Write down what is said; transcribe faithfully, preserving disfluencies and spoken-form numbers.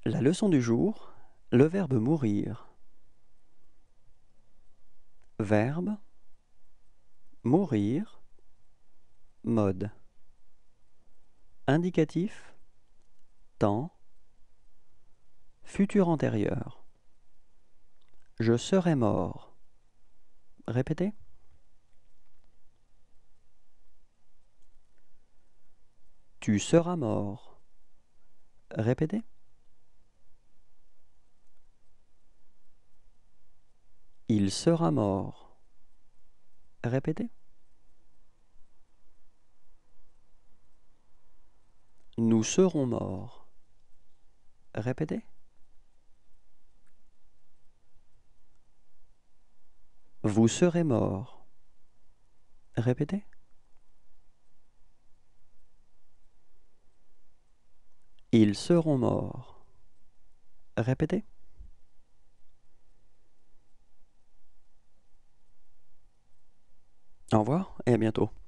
La leçon du jour, le verbe mourir. Verbe, mourir, mode. Indicatif, temps, futur antérieur. Je serai mort. Répétez. Tu seras mort. Répétez. Il sera mort. Répétez. Nous serons morts. Répétez. Vous serez mort. Répétez. Ils seront morts. Répétez. Au revoir et à bientôt.